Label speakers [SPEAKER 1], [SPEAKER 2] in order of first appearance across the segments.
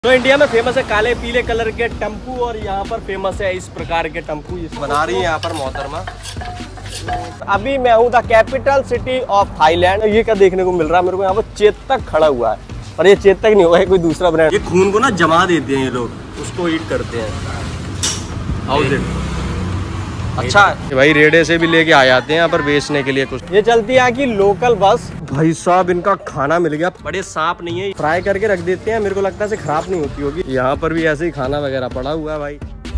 [SPEAKER 1] तो इंडिया में फेमस है काले पीले कलर के टेम्पू और यहाँ पर फेमस है इस प्रकार के टेम्पू बना रही है यहाँ पर मोहतरमा। अभी मैं हूँ the capital city of Thailand. ये क्या देखने को मिल रहा है मेरे को, यहाँ पर चेतक खड़ा हुआ है, पर ये चेतक नहीं हुआ है, कोई दूसरा ब्रांड। ये खून को ना जमा देते हैं ये लोग, उसको ईट करते हैं। हाउस इट अच्छा है भाई, रेडे से भी लेके आ जाते हैं यहाँ पर बेचने के लिए कुछ। ये चलती है यहाँ की लोकल बस। भाई साहब इनका खाना मिल गया, बड़े सांप नहीं है, फ्राई करके रख देते हैं, मेरे को लगता है खराब नहीं होती होगी। यहाँ पर भी ऐसे ही खाना वगैरह पड़ा हुआ है भाई।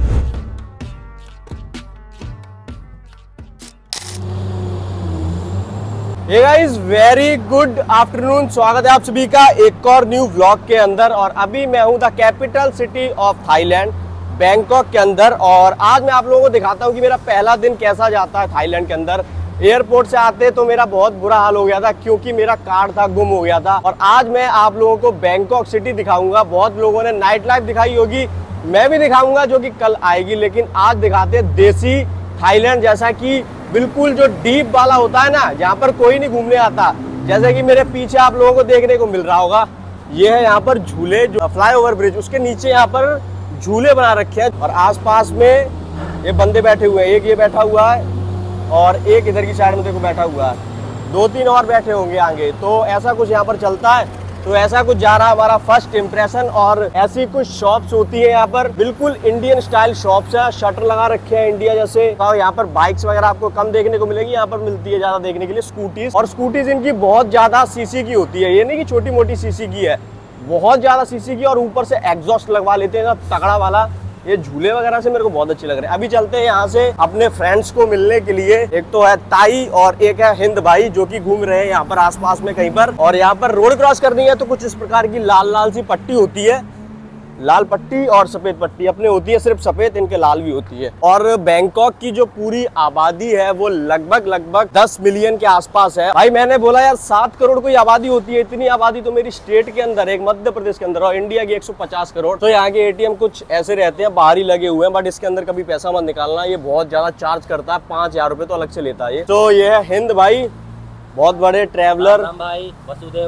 [SPEAKER 1] Hey guys, very good afternoon, स्वागत है आप सभी का एक और न्यू व्लॉग के अंदर। और अभी मैं हूँ the capital city of Thailand, Bangkok के अंदर। और आज मैं आप लोगों को दिखाता हूँ कि मेरा पहला दिन कैसा जाता है थाईलैंड के अंदर। एयरपोर्ट से आते तो मेरा बहुत बुरा हाल हो गया था क्योंकि मेरा कार्ड था, गुम हो गया था। और आज मैं आप लोगों को बैंकॉक सिटी दिखाऊंगा। बहुत लोगों ने नाइट लाइफ दिखाई होगी, मैं भी दिखाऊंगा जो कि कल आएगी, लेकिन आज दिखाते हैं देसी थाईलैंड, जैसा कि बिल्कुल जो डीप वाला होता है ना, जहाँ पर कोई नहीं घूमने आता। जैसे कि मेरे पीछे आप लोगों को देखने को मिल रहा होगा, ये है यहाँ पर झूले, जो फ्लाईओवर ब्रिज, उसके नीचे यहाँ पर झूले बना रखे हैं। और आसपास में ये बंदे बैठे हुए हैं, एक ये बैठा हुआ है और एक इधर की साइड में देखो बैठा हुआ है, 2-3 और बैठे होंगे आगे। तो ऐसा कुछ यहाँ पर चलता है। तो ऐसा कुछ जा रहा है हमारा फर्स्ट इम्प्रेशन। और ऐसी कुछ शॉप्स होती है यहाँ पर, बिल्कुल इंडियन स्टाइल शॉप्स है, शटर लगा रखे हैं इंडिया जैसे। और यहाँ पर बाइक्स वगैरह आपको कम देखने को मिलेगी, यहाँ पर मिलती है ज्यादा देखने के लिए स्कूटीज। और स्कूटीज इनकी बहुत ज्यादा सीसी की होती है, ये नहीं कि छोटी मोटी सीसी की है, बहुत ज्यादा सीसी की। और ऊपर से एग्जॉस्ट लगवा लेते हैं ना तगड़ा वाला। ये झूले वगैरह से मेरे को बहुत अच्छे लग रहे हैं। अभी चलते हैं यहाँ से अपने फ्रेंड्स को मिलने के लिए। एक तो है ताई और एक है हिंद भाई, जो कि घूम रहे हैं यहाँ पर आसपास में कहीं पर। और यहाँ पर रोड क्रॉस करनी है तो कुछ इस प्रकार की लाल लाल सी पट्टी होती है, लाल पट्टी और सफेद पट्टी अपने होती है, सिर्फ सफेद, इनके लाल भी होती है। और बैंकॉक की जो पूरी आबादी है वो लगभग 10 मिलियन के आसपास है। भाई मैंने बोला यार 7 करोड़ कोई आबादी होती है, इतनी आबादी तो मेरी स्टेट के अंदर, एक मध्य प्रदेश के अंदर, और इंडिया की 150 करोड़। तो यहाँ के ATM कुछ ऐसे रहते हैं, बाहर ही लगे हुए हैं, बट इसके अंदर कभी पैसा मत निकालना, ये बहुत ज्यादा चार्ज करता है, 5000 रुपए तो अलग से लेता है ये। तो ये है हिंद भाई, बहुत बड़े ट्रेवलर भाई, वसुदेव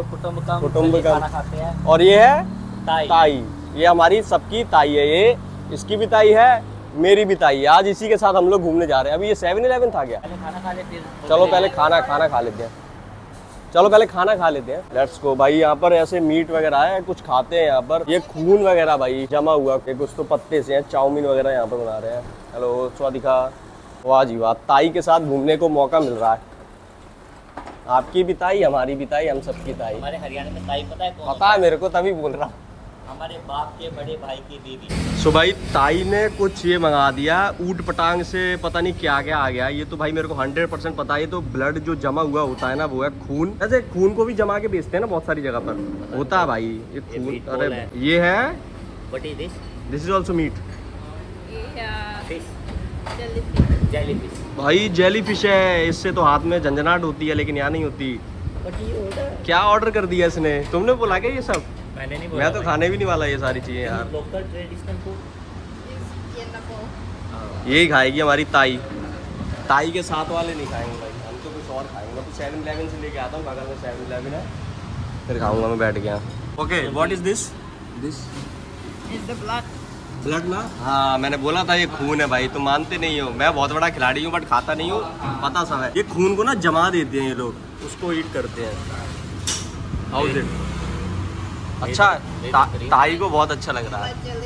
[SPEAKER 1] कुटुंबकम। और ये है ताई, ये हमारी सबकी ताई है, ये इसकी भी ताई है, मेरी भी ताई है। आज इसी के साथ हम लोग घूमने जा रहे हैं। अभी ये 7-Eleven था क्या? खाना खा लेते हैं। चलो पहले खाना खा लेते हैं, चलो पहले खाना खा लेते हैं, लेट्स गो। भाई यहाँ पर ऐसे मीट वगैरह है, कुछ खाते हैं यहाँ पर। ये खून वगैरह भाई जमा हुआ, कुछ तो पत्ते से है, चाउमीन वगैरह यहाँ पर बना रहे हैं। हेलो स्वादिका, वाह जी वाह, ताई के साथ घूमने को मौका मिल रहा है। आपकी भी ताई, हमारी भी ताई, हम सबकी ताई।
[SPEAKER 2] हमारे हरियाणा में ताई पता है कौन?
[SPEAKER 1] पता है मेरे को, तभी बोल रहा हूँ,
[SPEAKER 2] हमारे बाप के बड़े भाई की बीवी।
[SPEAKER 1] सो भाई ताई ने कुछ ये मंगा दिया, ऊट पटांग से पता नहीं क्या क्या आ गया। ये तो भाई मेरे को 100% पता है, ये तो ब्लड जो जमा हुआ होता है ना, वो है खून। ऐसे खून को भी जमा के बेचते हैं ना बहुत सारी जगह पर, होता है भाई ये खून। अरे ये है, दिस इज ऑल्सो मीट भाई, जेली फिश है। इससे तो हाथ में झंझनाहट होती है, लेकिन यहाँ नहीं होती। क्या ऑर्डर कर दिया इसने? तुमने बोला क्या ये सब?
[SPEAKER 2] मैंने नहीं बोला,
[SPEAKER 1] मैं तो खाने भी नहीं वाला ये सारी चीजें यार।
[SPEAKER 2] लोकल ट्रेडिशनल फूड
[SPEAKER 1] यही खाएगी हमारी ताई। ताई के साथ वाले नहीं खाएंगे भाई, हम तो कुछ और खाएंगे। तो 7-Eleven से लेके आता हूँ, बगल में 7-Eleven है, फिर खाऊंगा मैं बैठ गया। Okay, what is this? This
[SPEAKER 3] is the blood.
[SPEAKER 1] Blood ना? हाँ मैंने बोला था ये खून है भाई, तुम मानते नहीं हो। मैं बहुत बड़ा खिलाड़ी हूँ बट खाता नहीं हूँ, पता सब है। ये खून को ना जमा देते हैं ये लोग, उसको ईट करते हैं। हाउस इट अच्छा है, ताई को बहुत अच्छा लग रहा है।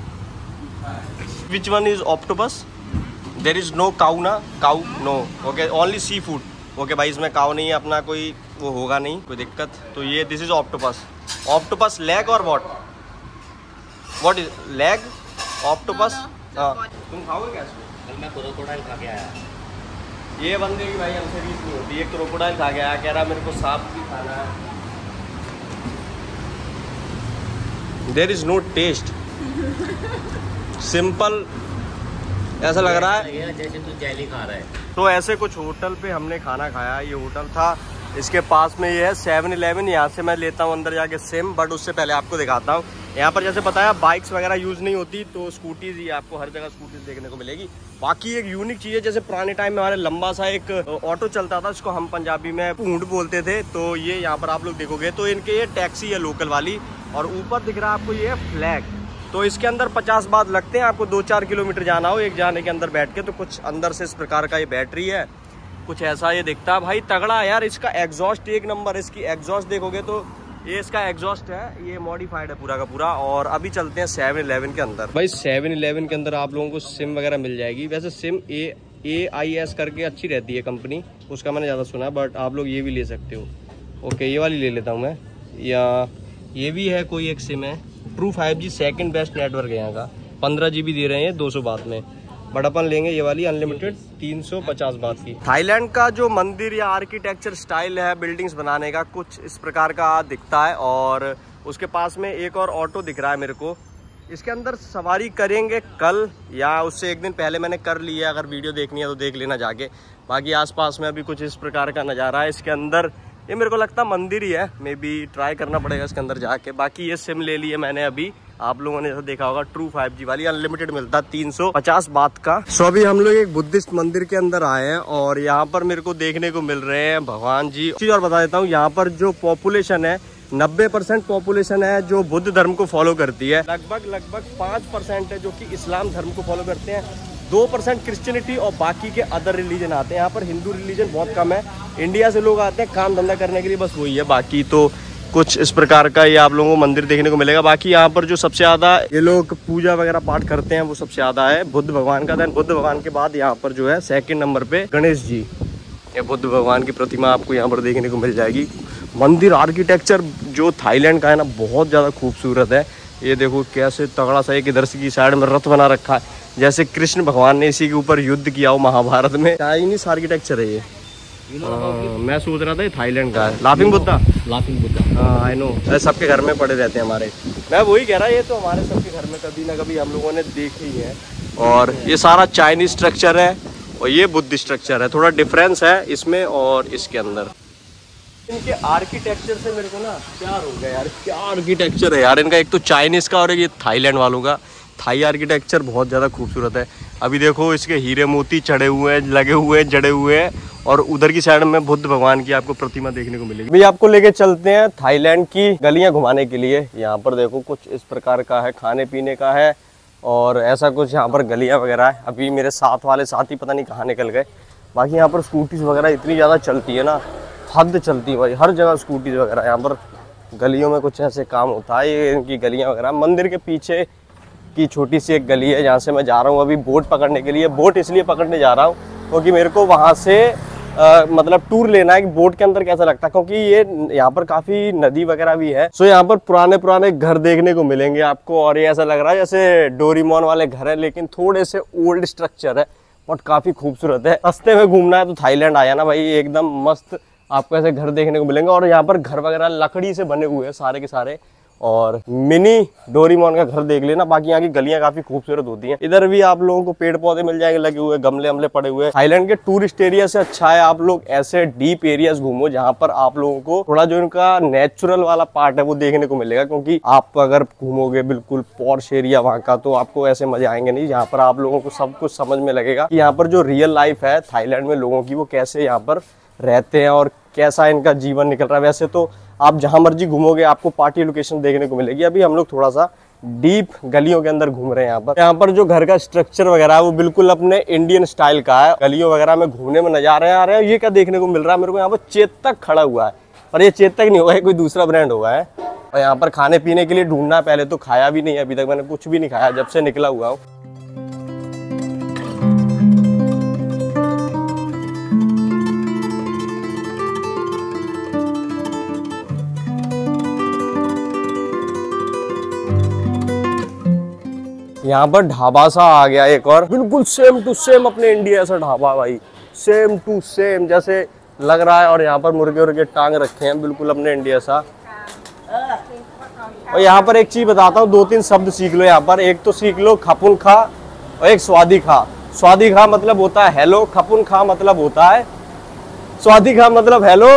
[SPEAKER 1] Which one is octopus? There is no cow ना? Cow no. Okay, only seafood. Okay भाई, इसमें काउ नहीं है, अपना कोई वो होगा नहीं, कोई दिक्कत। तो ये this is octopus. Octopus leg और what? What is leg? Octopus? हाँ। तुम खाओगे क्या इसको?
[SPEAKER 2] कल मैं क्रोकोडाइल खा के आया।
[SPEAKER 1] ये बंदे की भाई हमसे रीस नहीं होती। एक क्रोकोडाइल खा के आया, कह रहा मेरे को सांप भी खाना है। There is no taste. Simple ऐसा लग रहा है
[SPEAKER 2] जैसे तू जेली खा रहा है।
[SPEAKER 1] तो ऐसे कुछ होटल पे हमने खाना खाया। ये होटल था इसके पास में ये है 7-Eleven। यहाँ से मैं लेता हूँ अंदर जाके सिम, बट उससे पहले आपको दिखाता हूँ यहाँ पर जैसे बताया बाइक्स वगैरह यूज़ नहीं होती, तो स्कूटीज ही आपको हर जगह स्कूटीज देखने को मिलेगी। बाकी एक यूनिक चीज़ है, जैसे पुराने टाइम में हमारे लंबा सा एक ऑटो चलता था, इसको हम पंजाबी में पूंड बोलते थे, तो ये यहाँ पर आप लोग देखोगे तो इनके ये टैक्सी है लोकल वाली, और ऊपर दिख रहा है आपको ये फ्लैग। तो इसके अंदर 50 बात लगते हैं, आपको 2-4 किलोमीटर जाना हो एक जाने के अंदर बैठ के। तो कुछ अंदर से इस प्रकार का ये बैटरी है, कुछ ऐसा ये दिखता है भाई, तगड़ा है यार। इसका एग्जॉस्ट एक नंबर, इसकी एग्जॉस्ट देखोगे तो ये इसका एग्जॉस्ट है, ये मॉडिफाइड है पूरा का पूरा। और अभी चलते हैं 7-Eleven के अंदर। भाई 7-Eleven के अंदर आप लोगों को सिम वगैरह मिल जाएगी। वैसे सिम AIS करके अच्छी रहती है कंपनी, उसका मैंने ज़्यादा सुना है, बट आप लोग ये भी ले सकते हो। ओके, ये वाली ले लेता हूँ मैं, या ये भी है कोई एक सिम है, true 5G second best network है यहाँ का, 15 GB दे रहे हैं 200 बात में, बट अपन लेंगे ये वाली अनलिमिटेड 350 बात की। थाईलैंड का जो मंदिर या आर्किटेक्चर स्टाइल है बिल्डिंग्स बनाने का, कुछ इस प्रकार का दिखता है। और उसके पास में एक और ऑटो दिख रहा है मेरे को, इसके अंदर सवारी करेंगे कल या उससे एक दिन पहले मैंने कर ली है, अगर वीडियो देखनी है तो देख लेना जाके। बाकी आसपास में अभी कुछ इस प्रकार का नज़ारा है इसके अंदर। ये मेरे को लगता है मंदिर ही है, मे बी ट्राई करना पड़ेगा इसके अंदर जाके। बाकी ये सिम ले ली है मैंने अभी, आप लोगों ने जैसा देखा होगा ट्रू 5G वाली, अनलिमिटेड मिलता है 350 बात का। सो अभी हम लोग एक बुद्धिस्ट मंदिर के अंदर आए हैं, और यहाँ पर मेरे को देखने को मिल रहे हैं भगवान जी। चीज और बता देता हूँ, यहाँ पर जो पॉपुलेशन है 90% पॉपुलेशन है जो बुद्ध धर्म को फॉलो करती है, लगभग 5% है जो कि इस्लाम धर्म को फॉलो करते हैं, 2% क्रिश्चियनिटी, और बाकी के अदर रिलीजन आते हैं। यहाँ पर हिंदू रिलीजन बहुत कम है, इंडिया से लोग आते हैं काम धंधा करने के लिए, बस वही है। बाकी तो कुछ इस प्रकार का ये आप लोगों को मंदिर देखने को मिलेगा। बाकी यहाँ पर जो सबसे ज़्यादा ये लोग पूजा वगैरह पाठ करते हैं वो सबसे ज़्यादा है बुद्ध भगवान का। देन बुद्ध भगवान के बाद यहाँ पर जो है 2nd नंबर पे गणेश जी, ये बुद्ध भगवान की प्रतिमा आपको यहाँ पर देखने को मिल जाएगी। मंदिर आर्किटेक्चर जो थाईलैंड का है ना, बहुत ज़्यादा खूबसूरत है। ये देखो कैसे तगड़ा सा एक इधर से की साइड में रथ बना रखा है, जैसे कृष्ण भगवान ने इसी के ऊपर युद्ध किया हो महाभारत में। चाइनीज आर्किटेक्चर है ये। मैं सोच रहा था ये थाईलैंड का है। लाफिंग बुद्धा, हाँ आई नो, सबके घर में पड़े रहते हैं हमारे। मैं वही कह रहा, ये तो हमारे सबके घर में कभी ना कभी हम लोगों ने देखे ही है। और ये सारा चाइनीज स्ट्रक्चर है और ये बुद्ध स्ट्रक्चर है, थोड़ा डिफरेंस है इसमें और इसके अंदर। इनके आर्किटेक्चर से मेरे को ना प्यार हो गया यार, क्या आर्किटेक्चर है यार इनका, एक तो चाइनीज का और एक ये थाईलैंड वालों का। थाई आर्किटेक्चर बहुत ज़्यादा खूबसूरत है। अभी देखो इसके हीरे मोती चढ़े हुए हैं, लगे हुए हैं, जड़े हुए हैं, और उधर की साइड में बुद्ध भगवान की आपको प्रतिमा देखने को मिलेगी। अभी आपको लेके चलते हैं थाईलैंड की गलियां घुमाने के लिए। यहाँ पर देखो कुछ इस प्रकार का है, खाने पीने का है और ऐसा कुछ यहाँ पर गलियां वगैरह है। अभी मेरे साथ वाले साथी पता नहीं कहाँ निकल गए। बाकी यहाँ पर स्कूटीज वगैरह इतनी ज़्यादा चलती है ना, हद चलती है भाई, हर जगह स्कूटीज वगैरह। यहाँ पर गलियों में कुछ ऐसे काम होता है, ये इनकी गलियाँ वगैरह। मंदिर के पीछे की छोटी सी एक गली है जहाँ से मैं जा रहा हूँ अभी बोट पकड़ने के लिए। बोट इसलिए पकड़ने जा रहा हूँ क्योंकि मेरे को वहाँ से मतलब टूर लेना है कि बोट के अंदर कैसा लगता है, क्योंकि ये यहाँ पर काफी नदी वगैरह भी है। सो यहाँ पर पुराने घर देखने को मिलेंगे आपको, और ये ऐसा लग रहा है जैसे डोरीमोन वाले घर है, लेकिन थोड़े से ओल्ड स्ट्रक्चर है बट काफी खूबसूरत है। रास्ते में घूमना है तो थाईलैंड आया ना भाई, एकदम मस्त आपको ऐसे घर देखने को मिलेंगे। और यहाँ पर घर वगैरह लकड़ी से बने हुए हैं सारे के सारे, और मिनी डोरीमोन का घर देख लेना। बाकी यहाँ की गलियां काफी खूबसूरत होती हैं। इधर भी आप लोगों को पेड़ पौधे मिल जाएंगे लगे हुए, गमले अमले पड़े हुए। थाईलैंड के टूरिस्ट एरिया से अच्छा है आप लोग ऐसे डीप एरियाज घूमो जहाँ पर आप लोगों को थोड़ा जो इनका नेचुरल वाला पार्ट है वो देखने को मिलेगा। क्योंकि आप अगर घूमोगे बिल्कुल पॉश एरिया वहाँ का, तो आपको ऐसे मजे आएंगे नहीं। यहाँ पर आप लोगों को सब कुछ समझ में लगेगा कि यहाँ पर जो रियल लाइफ है थाईलैंड में लोगों की, वो कैसे यहाँ पर रहते हैं और कैसा इनका जीवन निकल रहा है। वैसे तो आप जहां मर्जी घूमोगे आपको पार्टी लोकेशन देखने को मिलेगी। अभी हम लोग थोड़ा सा डीप गलियों के अंदर घूम रहे हैं। यहाँ पर जो घर का स्ट्रक्चर वगैरह है वो बिल्कुल अपने इंडियन स्टाइल का है। गलियों वगैरह में घूमने में नजारे आ रहे हैं। ये क्या देखने को मिल रहा है मेरे को, यहाँ पर चेतक खड़ा हुआ है, और ये चेतक नहीं होगा, कोई दूसरा ब्रांड होगा है। और यहाँ पर खाने पीने के लिए ढूंढना, पहले तो खाया भी नहीं, अभी तक मैंने कुछ भी नहीं खाया जब से निकला हुआ हूँ। यहाँ पर ढाबा सा आ गया एक और, बिल्कुल सेम टू सेम अपने इंडिया सा ढाबा भाई, सेम टू सेम जैसे लग रहा है। और यहाँ पर मुर्गे उर्गे टांग रखे हैं बिल्कुल अपने इंडिया सा। और यहाँ पर एक चीज बताता हूँ, 2-3 शब्द सीख लो यहाँ पर। एक तो सीख लो खपुन खा और एक स्वादी खा। स्वादी खा मतलब होता है हेलो, खपुन खा मतलब होता है, स्वादी खा मतलब हेलो,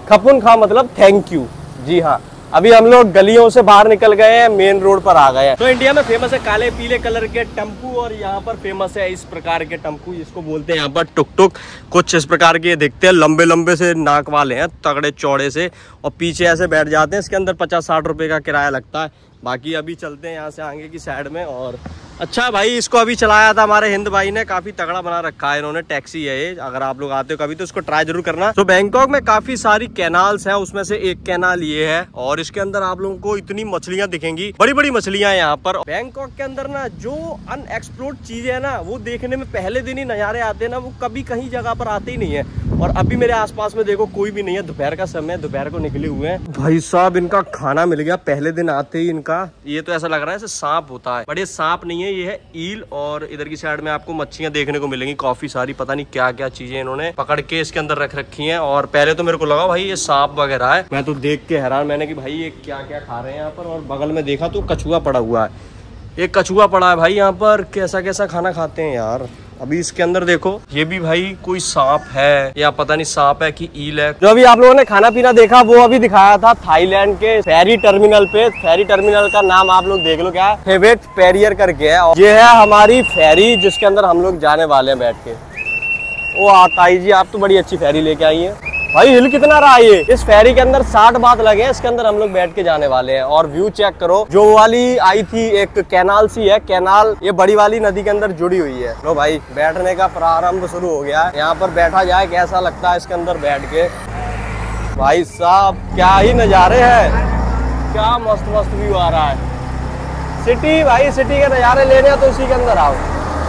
[SPEAKER 1] खपुन खा मतलब थैंक यू। जी हाँ, अभी हम लोग गलियों से बाहर निकल गए हैं, मेन रोड पर आ गए हैं। तो इंडिया में फेमस है काले पीले कलर के टेम्पू, और यहाँ पर फेमस है इस प्रकार के टेम्पू, जिसको बोलते हैं यहाँ पर टुक टुक। कुछ इस प्रकार के दिखते हैं, लंबे लंबे से नाक वाले हैं, तगड़े चौड़े से, और पीछे ऐसे बैठ जाते हैं। इसके अंदर 50-60 रुपए का किराया लगता है। बाकी अभी चलते हैं यहाँ से आगे की साइड में। और अच्छा भाई, इसको अभी चलाया था हमारे हिंद भाई ने, काफी तगड़ा बना रखा है इन्होंने। टैक्सी है ये, अगर आप लोग आते हो कभी तो इसको ट्राई जरूर करना। तो बैंकॉक में काफी सारी कैनाल्स हैं, उसमें से एक कैनाल ये है, और इसके अंदर आप लोगों को इतनी मछलियां दिखेंगी, बड़ी बड़ी मछलियां हैं यहाँ पर। बैंकॉक के अंदर ना जो अनएक्सप्लोर्ड चीजें है ना, वो देखने में पहले दिन ही नजारे आते हैं ना, वो कभी कहीं जगह पर आते ही नहीं है। और अभी मेरे आसपास में देखो कोई भी नहीं है, दोपहर का समय, दोपहर को निकले हुए हैं। भाई साहब, इनका खाना मिल गया पहले दिन आते ही इनका। ये तो ऐसा लग रहा है जैसे सांप होता है, बट ये सांप नहीं है, ये है ईल। और इधर की साइड में आपको मच्छियां देखने को मिलेंगी काफी सारी, पता नहीं क्या क्या चीजें इन्होंने पकड़ के इसके अंदर रख रखी हैं। और पहले तो मेरे को लगा भाई ये सांप वगैरह है, मैं तो देख के हैरान, मैंने कि भाई ये क्या क्या खा रहे हैं यहाँ पर। और बगल में देखा तो कछुआ पड़ा हुआ है, एक कछुआ पड़ा है भाई यहाँ पर। कैसा कैसा खाना खाते हैं यार। अभी इसके अंदर देखो, ये भी भाई कोई सांप है या पता नहीं सांप है कि ईल है। जो अभी आप लोगों ने खाना पीना देखा, वो अभी दिखाया था थाईलैंड के फेरी टर्मिनल पे। फेरी टर्मिनल का नाम आप लोग देख लो, क्या है, फेवेट पेरियर करके है। और ये है हमारी फेरी, जिसके अंदर हम लोग जाने वाले हैं बैठ के। ओ ताई जी, आप तो बड़ी अच्छी फेरी लेके आई है भाई। हिल कितना रहा है ये। इस फेरी के अंदर 60 बात लगे हैं, इसके अंदर हम लोग बैठ के जाने वाले हैं। और व्यू चेक करो, जो वाली आई थी एक कैनाल सी है, कैनाल ये बड़ी वाली नदी के अंदर जुड़ी हुई है। लो भाई, बैठने का प्रारंभ शुरू हो गया है। यहाँ पर बैठा जाए, कैसा लगता है इसके अंदर बैठ के। भाई साहब, क्या ही नजारे हैं, क्या मस्त मस्त व्यू आ रहा है। सिटी भाई, सिटी के नजारे लेने हैं तो इसी के अंदर आओ।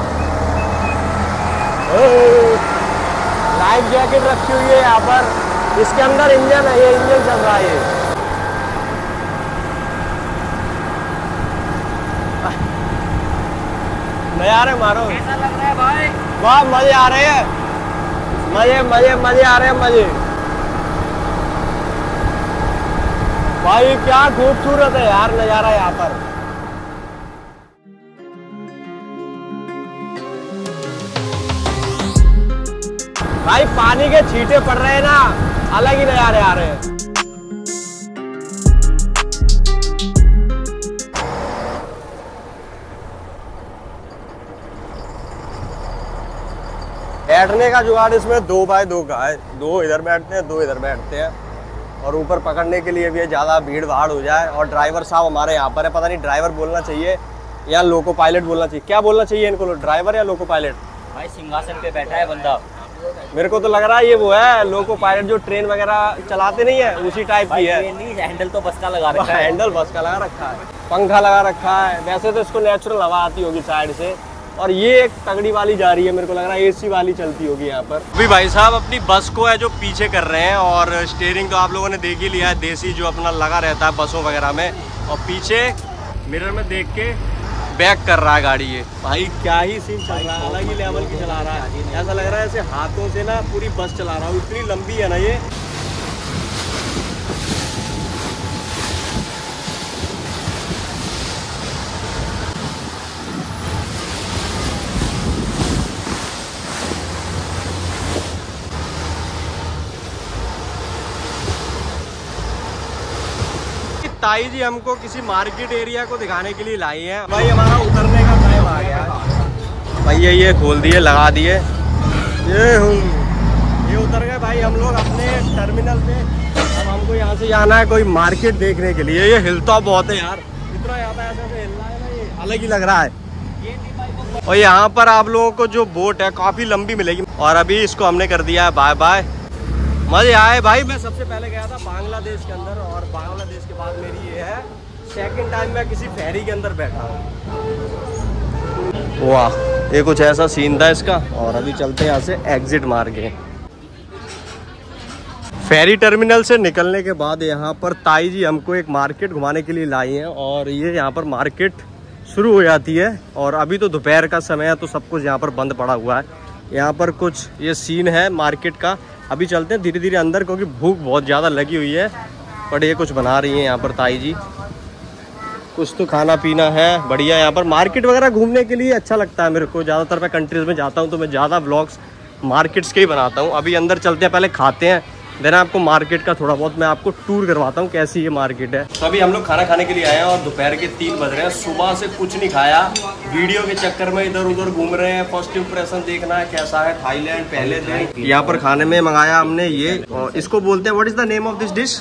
[SPEAKER 1] लाइफ जैकेट रखी हुई है यहाँ पर, इसके अंदर इंजन है, ये इंजन चल रहा है। नजारे मारो,
[SPEAKER 2] कैसा लग रहा है भाई?
[SPEAKER 1] वाह, मजे आ रहे हैं, मजे मजे मजे आ रहे हैं, मजे। भाई क्या खूबसूरत है यार नजारा यहाँ पर। भाई पानी के छींटे पड़ रहे हैं ना, अलग ही नजारे आ रहे हैं। बैठने का जुगाड़ इसमें 2 बाय 2 का है, 2 इधर बैठते हैं, 2 इधर बैठते हैं। और ऊपर पकड़ने के लिए भी ज्यादा भीड़ भाड़ हो जाए। और ड्राइवर साहब हमारे यहाँ पर है, पता नहीं ड्राइवर बोलना चाहिए या लोको पायलट बोलना चाहिए, क्या बोलना चाहिए इनको, ड्राइवर या लोको पायलट?
[SPEAKER 2] भाई सिंहासन पे बैठा है बंदा।
[SPEAKER 1] मेरे को तो लग रहा है ये वो है लोको पायलट, जो ट्रेन वगैरह चलाते नहीं है, उसी टाइप की है।
[SPEAKER 2] हैंडल तो बस का लगा रखा है,
[SPEAKER 1] हैंडल बस का लगा रखा है, पंखा लगा रखा है। वैसे तो इसको नेचुरल हवा आती होगी साइड से। और ये एक तगड़ी वाली जा रही है, मेरे को लग रहा है एसी वाली चलती होगी यहाँ पर। अभी भाई साहब अपनी बस को है जो पीछे कर रहे हैं, और स्टीयरिंग तो आप लोगों ने देख ही लिया है, देसी जो अपना लगा रहता है बसों वगैरह में। और पीछे मिरर में देख के बैक कर रहा है गाड़ी। ये भाई क्या ही सीन चल रहा है, अलग ही लेवल की चला रहा है। ऐसा लग रहा है ऐसे हाथों से ना पूरी बस चला रहा हूँ, इतनी लंबी है ना ये। ताई जी हमको किसी मार्केट एरिया को दिखाने के लिए लाई है। भाई हमारा उतरने का टाइम आ गया है। भाई ये खोल दिए, लगा दिए, ये उतर गए भाई हम लोग अपने टर्मिनल पे। अब हमको यहाँ से जाना है कोई मार्केट देखने के लिए। ये हिलता बहुत है यार, इतना ज्यादा ऐसे हिल रहा है ना, ये अलग ही लग रहा है। और यहाँ पर आप लोगों को जो बोट है काफी लंबी मिलेगी। और अभी इसको हमने कर दिया है बाय बाय। मजे आए भाई। मैं सबसे पहले गया था बांग्लादेश के अंदर, और बांग्लादेश के बाद मेरी ये है सेकंड टाइम मैं किसी फेरी के अंदर बैठा हूँ। वाह, ये कुछ ऐसा सीन था इसका। और अभी चलते हैं यहाँ से एग्जिट मार के। फेरी टर्मिनल से निकलने के बाद यहाँ पर ताई जी हमको एक मार्केट घुमाने के लिए लाई हैं। और ये यहाँ पर मार्केट शुरू हो जाती है, और अभी तो दोपहर का समय है तो सब कुछ यहाँ पर बंद पड़ा हुआ है। यहाँ पर कुछ ये सीन है मार्केट का। अभी चलते हैं धीरे धीरे अंदर, क्योंकि भूख बहुत ज़्यादा लगी हुई है। बट ये कुछ बना रही हैं यहाँ पर ताई जी, कुछ तो खाना पीना है बढ़िया। यहाँ पर मार्केट वगैरह घूमने के लिए अच्छा लगता है मेरे को। ज़्यादातर मैं कंट्रीज़ में जाता हूँ तो मैं ज़्यादा व्लॉग्स मार्केट्स के ही बनाता हूँ। अभी अंदर चलते हैं, पहले खाते हैं देन आपको मार्केट का थोड़ा बहुत मैं आपको टूर करवाता हूँ कैसी ये मार्केट है। तो अभी हम लोग खाना खाने के लिए आए हैं और दोपहर के 3 बज रहे हैं। सुबह से कुछ नहीं खाया, वीडियो के चक्कर में इधर उधर घूम रहे हैं। फर्स्ट इंप्रेशन देखना है कैसा है थाईलैंड पहले दिन। यहाँ पर खाने में मंगाया हमने ये, और इसको बोलते हैं what is the name of this dish?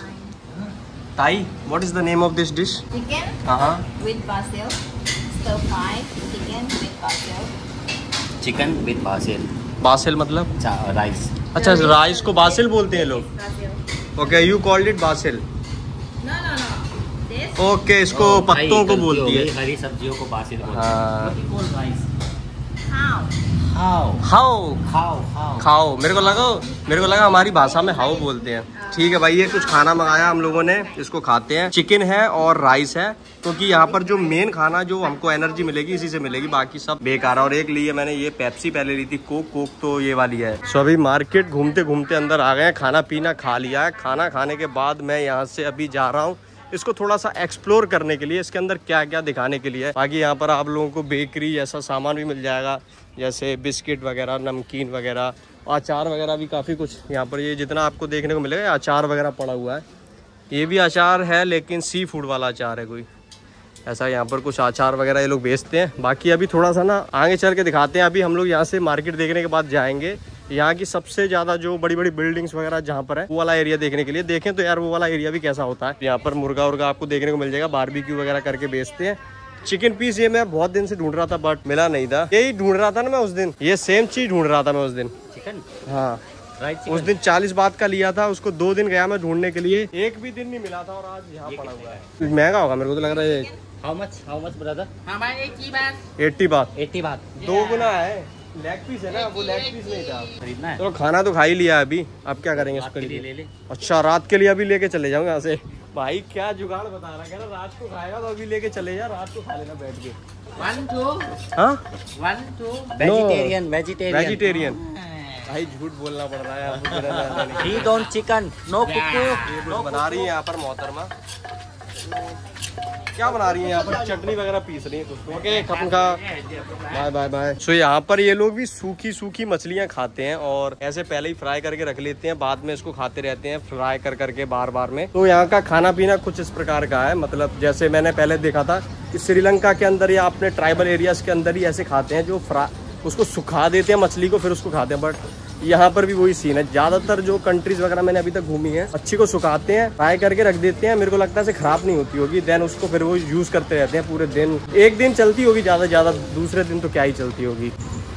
[SPEAKER 1] ताई, what is the name of this dish?
[SPEAKER 3] Chicken
[SPEAKER 1] हाँ
[SPEAKER 3] with basil. Stir fry chicken with basil.
[SPEAKER 2] Chicken with basil.
[SPEAKER 1] Basil मतलब
[SPEAKER 2] राइस।
[SPEAKER 1] अच्छा, राइस को बासिल बोलते हैं लोग।
[SPEAKER 3] Basil.
[SPEAKER 1] Okay, you called it basil.
[SPEAKER 3] No, no, no. This.
[SPEAKER 1] Okay, इसको पत्तों को बोलती है।
[SPEAKER 2] हरी सब्जियों को बासिल बोलते
[SPEAKER 1] हाँ।
[SPEAKER 2] हैं। राइस।
[SPEAKER 3] How?
[SPEAKER 2] हाउ
[SPEAKER 1] हाओ
[SPEAKER 2] खाओ खाओ।
[SPEAKER 1] खाओ, मेरे को लगा हमारी भाषा में हाओ बोलते हैं। ठीक है भाई, ये कुछ खाना मंगाया हम लोगों ने, इसको खाते हैं। चिकन है और राइस है, क्योंकि यहाँ पर जो मेन खाना जो हमको एनर्जी मिलेगी इसी से मिलेगी, बाकी सब बेकार है। और एक लिए मैंने ये पेप्सी पहले ली थी, कोक तो ये वाली है। सो अभी मार्केट घूमते घूमते अंदर आ गए हैं, खाना पीना खा लिया है। खाना खाने के बाद मैं यहाँ से अभी जा रहा हूँ इसको थोड़ा सा एक्सप्लोर करने के लिए, इसके अंदर क्या क्या दिखाने के लिए। बाकी यहाँ पर आप लोगों को बेकरी ऐसा सामान भी मिल जाएगा, जैसे बिस्किट वगैरह, नमकीन वगैरह, अचार वगैरह भी काफ़ी कुछ यहाँ पर। ये जितना आपको देखने को मिलेगा अचार वगैरह पड़ा हुआ है। ये भी अचार है लेकिन सी फूड वाला अचार है कोई ऐसा। यहाँ पर कुछ अचार वगैरह ये लोग बेचते हैं। बाकी अभी थोड़ा सा ना आगे चल के दिखाते हैं। अभी हम लोग यहाँ से मार्केट देखने के बाद जाएंगे यहाँ की सबसे ज़्यादा जो बड़ी बड़ी बिल्डिंग्स वगैरह जहाँ पर है वो वाला एरिया देखने के लिए। देखें तो यार वो वाला एरिया भी कैसा होता है। यहाँ पर मुर्गा उर्गा आपको देखने को मिल जाएगा, बारबेक्यू वगैरह करके बेचते हैं। चिकन पीस ये मैं बहुत दिन से ढूंढ रहा था बट मिला नहीं था। यही ढूंढ रहा था ना मैं उस दिन, ये सेम चीज ढूंढ रहा था मैं उस दिन।
[SPEAKER 2] चिकन।
[SPEAKER 1] हाँ,
[SPEAKER 2] राइट।
[SPEAKER 1] उस दिन 40 बात का लिया था, उसको 2 दिन गया मैं ढूंढने के लिए, एक भी दिन नहीं मिला था। और आज यहाँ पड़ा हुआ है। महंगा होगा मेरे को तो लग रहा है।
[SPEAKER 2] How much brother?
[SPEAKER 3] हमारे 80 बात.
[SPEAKER 1] 80 बात।
[SPEAKER 2] 80 बात।
[SPEAKER 1] 2 गुना है। लेग पीस है ना, वो लेग पीस नहीं था।
[SPEAKER 2] खरीदना है।
[SPEAKER 1] तो खाना तो खा ही लिया अभी, अब क्या करेंगे
[SPEAKER 2] रात
[SPEAKER 1] इसके
[SPEAKER 2] के लिए
[SPEAKER 1] लिए?
[SPEAKER 2] ले ले।
[SPEAKER 1] अच्छा, रात के लिए अभी लेके चले जाऊंगा यहाँ से। भाई क्या जुगाड़ बता रहा है, रात को खाएगा तो अभी लेके चले जा, रात को खा लेना बैठ के।
[SPEAKER 3] 1 2.
[SPEAKER 1] हाँ
[SPEAKER 3] 1 2.
[SPEAKER 1] वेजिटेरियन। भाई झूठ बोलना पड़ रहा है।
[SPEAKER 2] ही डोंट चिकन, नो कुकू।
[SPEAKER 1] बना रही है यहाँ पर मोहतरमा, क्या बना रही है यहाँ पर? चटनी वगैरह पीस रही है कुछ। ओके, खपन खा, बाय बाय बाय। सो यहाँ पर ये लोग भी सूखी मछलियाँ खाते हैं और ऐसे पहले ही फ्राई करके रख लेते हैं, बाद में इसको खाते रहते हैं फ्राई कर करके बार में। तो यहाँ का खाना पीना कुछ इस प्रकार का है। मतलब जैसे मैंने पहले देखा था कि श्रीलंका के अंदर या अपने ट्राइबल एरियाज के अंदर ही ऐसे खाते हैं, जो उसको सुखा देते हैं मछली को, फिर उसको खाते हैं। बट यहाँ पर भी वही सीन है। ज्यादातर जो कंट्रीज वगैरह मैंने अभी तक घूमी है, मच्छी को सुखाते हैं, फ्राई करके रख देते हैं। मेरे को लगता है खराब नहीं होती होगी। देन उसको फिर वो यूज करते रहते हैं पूरे दिन। एक दिन चलती होगी ज्यादा, दूसरे दिन तो क्या ही चलती होगी।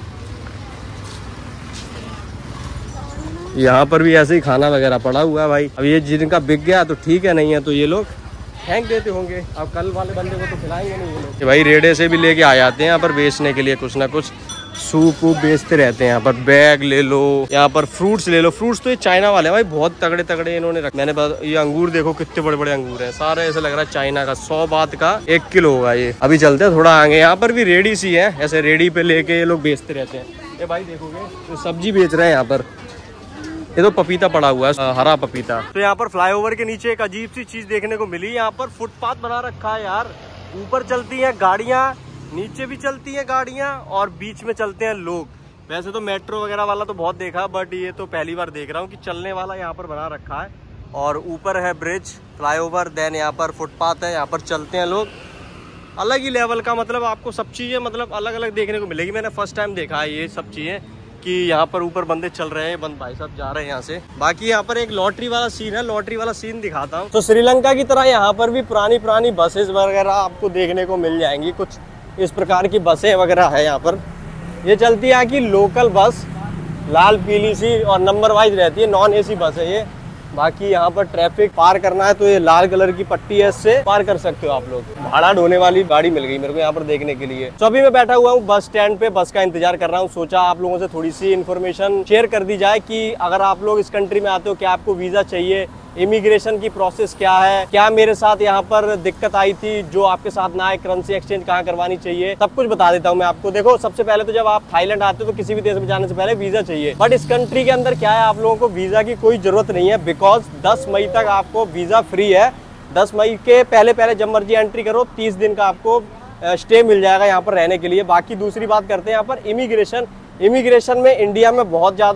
[SPEAKER 1] यहाँ पर भी ऐसे ही खाना वगैरह पड़ा हुआ है भाई। अब ये जिनका बिक गया तो ठीक है, नहीं है तो ये लोग फेंक देते होंगे। अब कल वाले बंदे को तो खिलाएंगे नहीं ये लोग। भाई रेडे से भी लेके आ जाते हैं यहाँ पर बेचने के लिए, कुछ ना कुछ सूप वूप बेचते रहते हैं यहाँ पर। बैग ले लो, यहाँ पर फ्रूट्स ले लो। फ्रूट्स तो ये चाइना वाले हैं भाई, बहुत तगड़े इन्होंने रखे। मैंने ये अंगूर देखो कितने बड़े अंगूर हैं, सारे ऐसे लग रहा है चाइना का। 100 बात का 1 किलो होगा ये। अभी चलते हैं थोड़ा आगे, यहाँ पर भी रेडी सी है, ऐसे रेडी पे लेके ये लोग बेचते रहते हैं। ये भाई देखोगे तो सब्जी बेच रहे हैं यहाँ पर। ये तो पपीता पड़ा हुआ है, हरा पपीता। तो यहाँ पर फ्लाईओवर के नीचे एक अजीब सी चीज देखने को मिली। यहाँ पर फुटपाथ बना रखा है यार, ऊपर चलती हैं गाड़ियाँ, नीचे भी चलती हैं गाड़ियाँ और बीच में चलते हैं लोग। वैसे तो मेट्रो वगैरह वाला तो बहुत देखा, बट ये तो पहली बार देख रहा हूँ कि चलने वाला यहाँ पर बना रखा है। और ऊपर है ब्रिज, फ्लाईओवर, देन यहाँ पर फुटपाथ है, यहाँ पर चलते हैं लोग। अलग ही लेवल का, मतलब आपको सब चीज़ें मतलब अलग अलग देखने को मिलेगी। मैंने फर्स्ट टाइम देखा है ये सब चीज़ें कि यहाँ पर ऊपर बंदे चल रहे हैं, भाई साहब जा रहे हैं यहाँ से। बाकी यहाँ पर एक लॉटरी वाला सीन है, लॉटरी वाला सीन दिखाता हूँ। तो श्रीलंका की तरह यहाँ पर भी पुरानी बसेस वगैरह आपको देखने को मिल जाएंगी। कुछ इस प्रकार की बसें वगैरह है यहाँ पर। ये चलती है कि लोकल बस, लाल पीली सी और नंबर वाइज रहती है, नॉन AC बस है ये। बाकी यहाँ पर ट्रैफिक पार करना है तो ये लाल कलर की पट्टी है, इससे पार कर सकते हो आप लोग। भाड़ा ढोने वाली गाड़ी मिल गई मेरे को यहाँ पर देखने के लिए। तो अभी मैं बैठा हुआ हूँ बस स्टैंड पे, बस का इंतजार कर रहा हूँ। सोचा आप लोगों से थोड़ी सी इन्फॉर्मेशन शेयर कर दी जाए कि अगर आप लोग इस कंट्री में आते हो, क्या आपको वीजा चाहिए, इमिग्रेशन की प्रोसेस क्या है, क्या मेरे साथ यहाँ पर दिक्कत आई थी जो आपके साथ ना आए, करेंसी एक्सचेंज कहाँ करवानी चाहिए, सब कुछ बता देता हूँ मैं आपको। देखो, सबसे पहले तो जब आप थाईलैंड आते हो तो किसी भी देश में जाने से पहले वीजा चाहिए। बट इस कंट्री के अंदर क्या है, आप लोगों को वीजा की कोई जरूरत नहीं है, बिकॉज 10 मई तक आपको वीजा फ्री है। 10 मई के पहले जब मर्जी एंट्री करो, 30 दिन का आपको स्टे मिल जाएगा यहाँ पर रहने के लिए। बाकी दूसरी बात करते हैं यहाँ पर इमिग्रेशन में इंडिया में बहुत ज़्यादा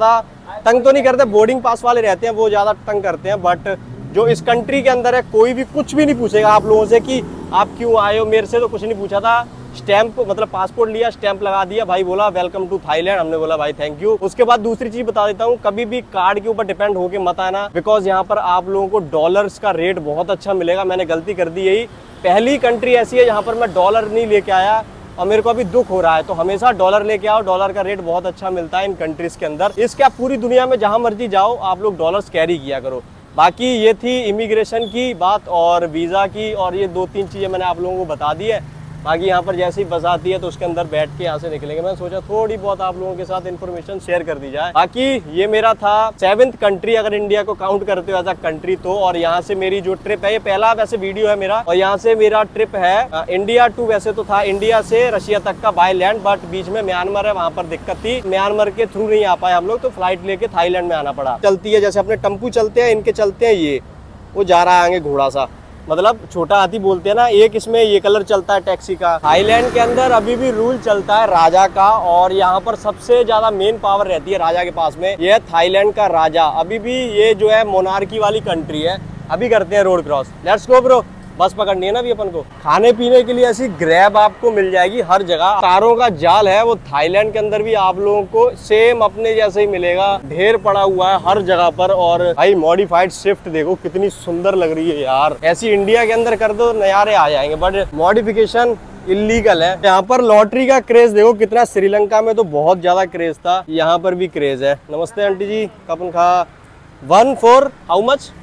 [SPEAKER 1] तंग तो नहीं करते, बोर्डिंग पास वाले रहते हैं वो ज़्यादा तंग करते हैं, बट जो इस कंट्री के अंदर है कोई भी कुछ भी नहीं पूछेगा आप लोगों से कि आप क्यों आए हो। मेरे से तो कुछ नहीं पूछा था, स्टैंप मतलब पासपोर्ट लिया, स्टैंप लगा दिया, भाई बोला वेलकम टू थाईलैंड, हमने बोला भाई थैंक यू। उसके बाद दूसरी चीज बता देता हूँ, कभी भी कार्ड के ऊपर डिपेंड होके मत आना, बिकॉज यहाँ पर आप लोगों को डॉलर्स का रेट बहुत अच्छा मिलेगा। मैंने गलती कर दी, यही पहली कंट्री ऐसी है जहाँ पर मैं डॉलर नहीं लेके आया और मेरे को अभी दुख हो रहा है। तो हमेशा डॉलर लेके आओ, डॉलर का रेट बहुत अच्छा मिलता है इन कंट्रीज के अंदर। इसके आप पूरी दुनिया में जहां मर्जी जाओ आप लोग डॉलर्स कैरी किया करो। बाकी ये थी इमिग्रेशन की बात और वीज़ा की, और ये 2-3 चीज़ें मैंने आप लोगों को बता दी है। बाकी यहाँ पर जैसे ही बस आती है तो उसके अंदर बैठ के यहाँ से निकलेंगे। मैंने सोचा थोड़ी बहुत आप लोगों के साथ इन्फॉर्मेशन शेयर कर दी जाए। बाकी ये मेरा था 7th कंट्री, अगर इंडिया को काउंट करते हो एज अ कंट्री तो। और यहाँ से मेरी जो ट्रिप है, ये पहला वैसे वीडियो है मेरा, और यहाँ से मेरा ट्रिप है इंडिया टू, वैसे तो था इंडिया से रशिया तक का बाय लैंड, बट बीच में म्यांमार है, वहाँ पर दिक्कत थी, म्यांमार के थ्रू नहीं आ पाए हम लोग, तो फ्लाइट लेके थाईलैंड में आना पड़ा। चलती है जैसे अपने टम्पू चलते हैं, इनके चलते हैं ये, वो जा रहा है आगे घोड़ा सा, मतलब छोटा हाथी बोलते हैं ना, एक इसमें ये कलर चलता है टैक्सी का। थाईलैंड के अंदर अभी भी रूल चलता है राजा का, और यहाँ पर सबसे ज्यादा मेन पावर रहती है राजा के पास में। ये है थाईलैंड का राजा। अभी भी ये जो है मोनार्की वाली कंट्री है। अभी करते हैं road cross, let's go bro. Bus पकड़नी है ना अभी अपन को। खाने पीने के लिए ऐसी ग्रैब आपको मिल जाएगी हर जगह। कारों का जाल है वो थाईलैंड के अंदर भी आप लोगों को सेम अपने जैसे ही मिलेगा, ढेर पड़ा हुआ है हर जगह पर। और भाई मॉडिफाइड स्विफ्ट देखो कितनी सुंदर लग रही है यार, ऐसी इंडिया के अंदर कर दो नजारे आ जाएंगे, बट मॉडिफिकेशन इलीगल है। यहाँ पर लॉटरी का क्रेज देखो कितना, श्रीलंका में तो बहुत ज्यादा क्रेज था, यहाँ पर भी क्रेज है। नमस्ते आंटी जी, कपन खा 1 for how much?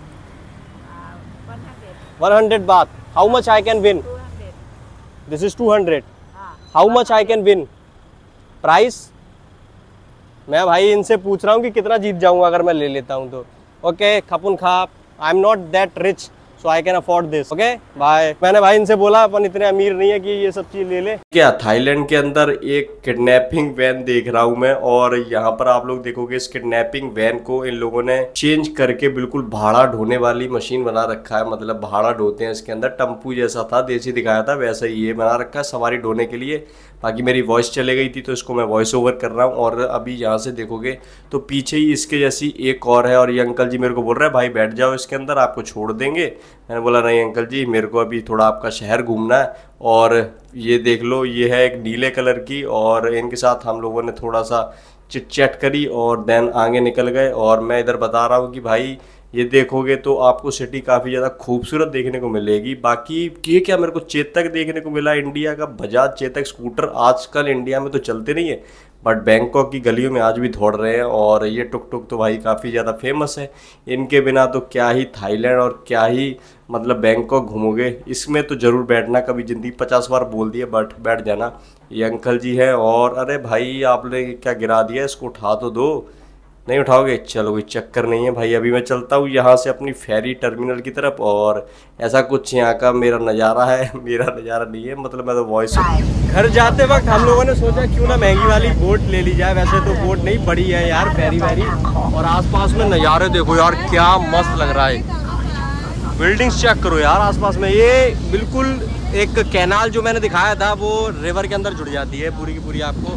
[SPEAKER 1] 100 baht. How much I can win? This is 200। How much I can win? Price मैं भाई इनसे पूछ रहा हूँ कि कितना जीत जाऊंगा अगर मैं ले लेता हूँ तो। ओके खपुन खा, I am not that rich so I can afford this. Okay bye. मैंने भाई इनसे बोला अपन इतने अमीर नहीं है कि ये सब चीज ले ले। क्या थाईलैंड के अंदर एक किडनैपिंग वैन देख रहा हूं मैं, और यहाँ पर आप लोग देखोगे इस किडनैपिंग वैन को इन लोगों ने चेंज करके बिल्कुल भाड़ा ढोने वाली मशीन बना रखा है। मतलब भाड़ा ढोते हैं इसके अंदर, टम्पू जैसा था, देसी दिखाया था, वैसा ही ये बना रखा है सवारी ढोने के लिए। बाकी मेरी वॉइस चले गई थी तो इसको मैं वॉइस ओवर कर रहा हूँ। और अभी यहाँ से देखोगे तो पीछे ही इसके जैसी एक और है, और ये अंकल जी मेरे को बोल रहे हैं भाई बैठ जाओ इसके अंदर, आपको छोड़ देंगे। मैंने बोला नहीं अंकल जी, मेरे को अभी थोड़ा आपका शहर घूमना है। और ये देख लो, ये है एक नीले कलर की, और इनके साथ हम लोगों ने थोड़ा सा चिट चैट करी और देन आगे निकल गए। और मैं इधर बता रहा हूँ कि भाई ये देखोगे तो आपको सिटी काफ़ी ज़्यादा खूबसूरत देखने को मिलेगी। बाकी ये क्या मेरे को चेतक देखने को मिला, इंडिया का बजाज चेतक स्कूटर। आजकल इंडिया में तो चलते नहीं है, बट बैंकॉक की गलियों में आज भी दौड़ रहे हैं। और ये टुक टुक तो भाई काफ़ी ज़्यादा फेमस है, इनके बिना तो क्या ही थाईलैंड और क्या ही मतलब बैंकॉक घूमोगे। इसमें तो ज़रूर बैठना, कभी ज़िंदगी 50 बार बोल दिया बट बैठ जाना। ये अंकल जी है। और अरे भाई आपने क्या गिरा दिया, इसको उठा तो दो। नहीं उठाओगे, चलो कोई चक्कर नहीं है भाई। अभी मैं चलता हूँ यहाँ से अपनी फेरी टर्मिनल की तरफ, और ऐसा कुछ यहाँ का मेरा नज़ारा है। मेरा नज़ारा नहीं है, मतलब मैं तो वॉइस। घर जाते वक्त हम लोगों ने सोचा क्यों ना महंगी वाली बोट ले ली जाए। वैसे तो बोट नहीं बड़ी है यार, फेरी वेरी। और आसपास में नज़ारे देखो यार क्या मस्त लग रहा है। बिल्डिंग्स चेक करो यार आसपास में। ये बिल्कुल एक कैनाल जो मैंने दिखाया था वो रिवर के अंदर जुड़ जाती है पूरी की पूरी। आपको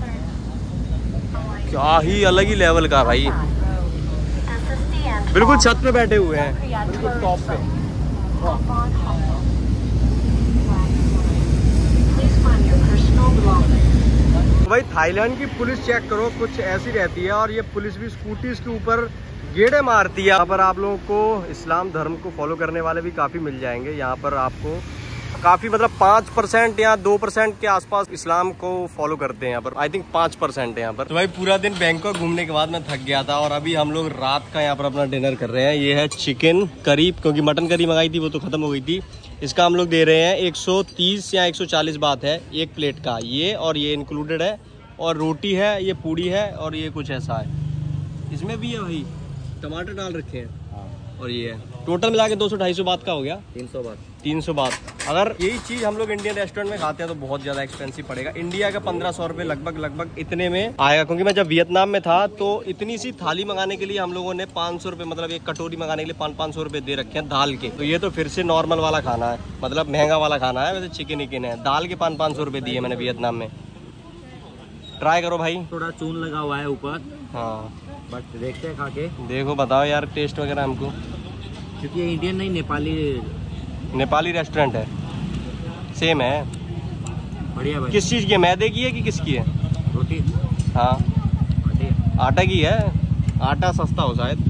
[SPEAKER 1] क्या ही अलग ही लेवल का भाई, बिल्कुल छत पे बैठे हुए हैं, बिल्कुल टॉप पे। भाई थाईलैंड की पुलिस चेक करो, कुछ ऐसी रहती है। और ये पुलिस भी स्कूटीज के ऊपर गेड़े मारती है। यहाँ पर आप लोगों को इस्लाम धर्म को फॉलो करने वाले भी काफ़ी मिल जाएंगे। यहाँ पर आपको काफ़ी मतलब 5% या 2% के आसपास इस्लाम को फॉलो करते हैं यहाँ पर। आई थिंक 5% है यहाँ पर। तो भाई पूरा दिन बैंकॉक घूमने के बाद मैं थक गया था, और अभी हम लोग रात का यहाँ पर अपना डिनर कर रहे हैं। ये है चिकन करी, क्योंकि मटन करी मंगाई थी वो तो ख़त्म हो गई थी। इसका हम लोग दे रहे हैं 130 या 140 बात है एक प्लेट का, ये और ये इंक्लूडेड है। और रोटी है, ये पूड़ी है, और ये कुछ ऐसा है। इसमें भी है भाई टमाटर डाल रखे हैं। और ये है टोटल मिला के 200-250 बात का हो गया। 300 बात। अगर यही चीज़ हम लोग इंडियन रेस्टोरेंट में खाते हैं तो बहुत ज़्यादा एक्सपेंसिव पड़ेगा। इंडिया का 1500 रुपये लगभग इतने में आएगा। क्योंकि मैं जब वियतनाम में था तो इतनी सी थाली मंगाने के लिए हम लोगों ने 500 रुपये, मतलब एक कटोरी मंगाने के लिए 500 रुपये दे रखे हैं दाल के। तो ये तो फिर से नॉर्मल वाला खाना है, मतलब महंगा वाला खाना है। वैसे चिकन विकन है, दाल के 500 रुपये दिए मैंने वियतनाम में। ट्राई करो भाई।
[SPEAKER 2] थोड़ा चून लगा हुआ है ऊपर।
[SPEAKER 1] हाँ
[SPEAKER 2] बट देखते हैं खा के,
[SPEAKER 1] देखो बताओ यार टेस्ट वगैरह हमको।
[SPEAKER 2] क्योंकि ये इंडियन नहीं
[SPEAKER 1] नेपाली रेस्टोरेंट है, सेम है।
[SPEAKER 2] बढ़िया भाई।
[SPEAKER 1] किस चीज़ की है, मैदे की है कि किसकी है?
[SPEAKER 2] रोटी
[SPEAKER 1] हाँ
[SPEAKER 2] बढ़िया।
[SPEAKER 1] आटा की है, आटा सस्ता हो शायद।